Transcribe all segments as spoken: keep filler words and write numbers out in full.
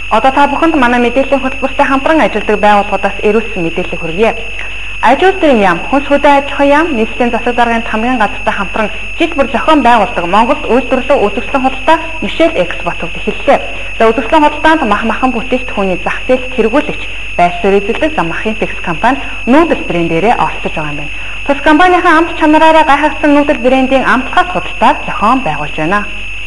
Одоо та бүхэнд манай мэдээллийн хөтөлбөртэй хамтран ажилладаг байгууллагуудаас эрүүлсэн мэдээлэл хүргье. Аж үйлдвэрийн яам, хүнс хөдөө аж ахуйн яам, нийслэлийн засаг даргын хамгийн газартай хамтран жил бүр зохион байгуулдаг Монголд үйлдвэрлэлийн үзэсгэлэн худалдаа Мишель Экспорт эхэллээ. За үзэсгэлэн худалдаанд мах махан бүтээгдэхүүний зах зээлд хэрэгүүлэгч байр суурь эзэлдэг зам Махимпекс компани нүүдэл брэндээрээ оролцож байгаа юм байна. Тус компанийн амт чанараараа гайхагдсан нүүдэл брэндийн амтгай худалдааг зохион байгуулж байна.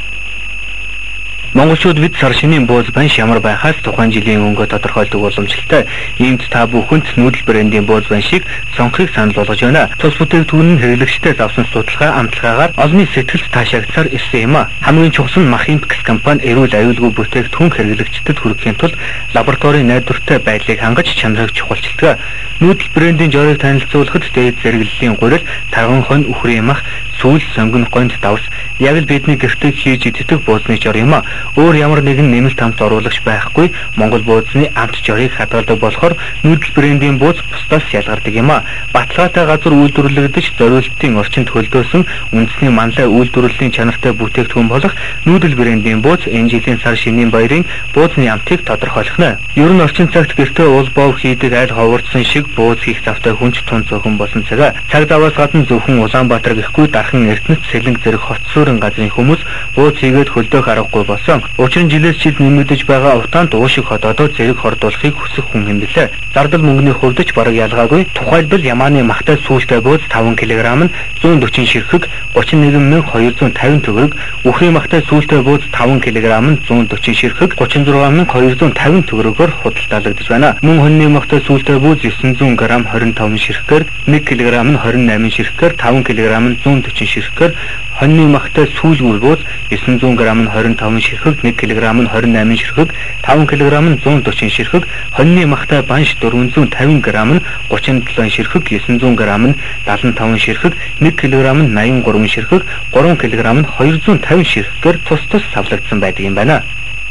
Монголчууд бид сар шинийн бууз банш ямар байхаас тухайн жилийн өнгө тодорхойлдог боломжтой. Иймд та бүхэнд нүүдэл брэндийн бууз баншийг сонгохыг санал болгож байна. Цус бүтээгдэхүүн нь хэрэглэгчтэй авсан судалгаа амтлагаагаар олонний сэтгэлд таашаагдсаар ирсэн юм а. Хамгийн чухал нь Махимпекс компани эрүүл аюулгүй бүтээгдэхүүн хэрэглэгчдэд хүргэхийн тулд лабораторийн найдвартай байдлыг хангаж чанарыг чухалчилдаг. Нүүдэл брэндийн жорыг танилцуулахад дээд зэрэглэлийн гурил, тарган хонь, үхрийн мах, сүүл, сонгон, гонд давс яг л бидний гэртээ хийж иддэг буузны жор юм а. Өөр ямар нэгэн нэмэлт амт оруулагч байхгүй. Монгол буузны амт жорыг хадгалдаг болохоор нүүдэл брэндийн бууз бусдаас ялгардаг юм а. Баталгаатай газар үйлдвэрлэгдэж зориултын орчинд хөлдөөсөн үндэсний манлай үйлдвэрлэлийн чанартай бүтээгдэхүүн болох нүүдэл брэндийн бууз энэ жилийн сар шинийн баярын буузны амтыг тодорхойлох нь. Ер нь орчин цагт гэртээ уул боов хийдэг аль ховордсон шиг бууз хийх завтай хүнч тун зөвхөн болсон цаг. Цаг даваас гадна зөвхөн Улаанбаатар гэхгүй дархан Эрдэнэт, Сэлэнг зэрэг хот суурин газрын хүмүүс бууз хийгээд хөлдөөх аргагүй болсон. Учир нь жилээс жилд нэмэгдэж байгаа уртаанд уушиг хотоодоо зэрэг хордуулахыг хүсэх хүн хэмнэлээ. Зардал мөнгөний хувьд ч бараг ялгаагүй. Тухайлбал Ямааны махтай сүүлтэй бууз таван килограмм нь зуун дөрвөн ширхэг гучин нэгэн мянга хоёр зуун тавин төгрөг, үхрийн махтай сүүлтэй бууз таван килограмм нь зуун дөрвөн ширхэг гучин зургаан мянга хоёр зуун тавин төгрөгөөр худалдаалагдаж байна. Мөн хоньны махтай сүүлтэй бууз есөн зуун грамм хорин таван ширхгээр, нэг килограмм нь хорин найман ширхгээр, таван килограмм нь зуун дөрвөн ширхгээр, хоньны махтай сүүлгүүр бууз есөн зуун грамм нь хорин таван ширхэг, нэг килограмм нь хорин найман ширхэг, таван килограмм нь зуун дөрвөн ширхэг, хоньны махтай банш дөрвөн зуун тавин грамм нь гучин долоо ширхэг, есөн зуун грамм нь дадлан таван ширхэг, нэг килограмм нь найман гурван ширхэг, гурван килограмм нь хоёр зуун тавин ширхгээр тус тус савлагдсан байдаг юм байна.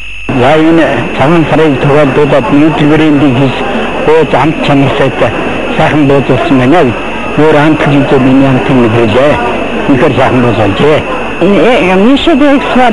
За энэ цагаан сарын төгөлдөөд нүүдэл брэндийн хийс бууз амт чанартай сайхан бууз болсон байна. Өөр амт хийдэг миний амтыг хэлээ. Ихэр сайхан бууз олжээ. Мишель Экспорт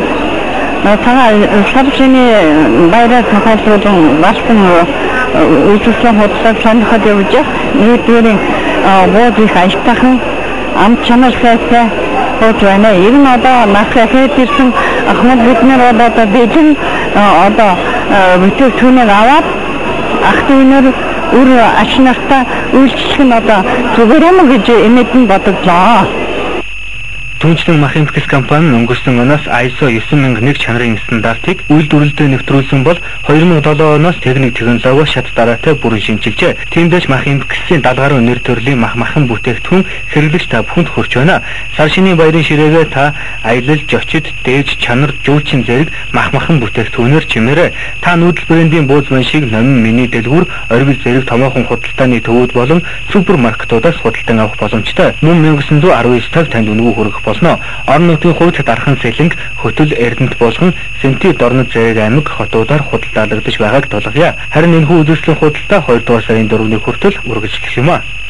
цагаан сар шинийн баяраар тохиолдсон болсон үйлчлэлийн худалдааг сонирхоод явж нүүдлийн бууз их аятайхан амт чанартай бууз байна. Ер нь одоо нас хэд ирсэн ахмад бид нар одоо бэлэн одоо бүтээгдэхүүнийг аваад ах дүүнэр үр ач нартай үйлчлэх нь одоо зүгээр юм гэж эмэдэн бодогдлоо. Түүнчлэн Махимпекс компани өнгөрсөн оноос ай эс о девять мянга нэг чанарын стандартыг үйлдвэрлэлдээ нэвтрүүлсэн бол хоёр мянга долоо оноос техник технологи шат дараатай бүрэн шинжилжээ. Тиймдээч Махимпексийн даалгаруу нэр төрлийн мах махан бүтээгдэхүүн хэрэглэгч та бүхэнд хүрч байна. Сар шинийн баярын ширээгээ та аялал, жочид, дээж, чанар, жуулчин зэрэг мах махан бүтээгдэхүүнээр чимээрээ. Та нүүдэл брэндийн бууз баншийг номин миний дэлгүүр, оргил зэрэг томоохон худалдааны төвүүд болон супермаркетуудаас худалдан авах боломжтой. Мөн мянга девять сая девять таг танд үнэгүй хүргэх болно. Орон нутгийн хувьд дархан Сэлэнг, Хөтөл, Эрдэнэт болгон Сэнти, Дорнод зэрэг аймаг хотуудаар худалдаалагдаж байгааг тулгая. Харин энэхүү үзэсгэлэн худалдаа хоёр дугаар сарын дөрөвний хүртэл үргэлжлэх юм а.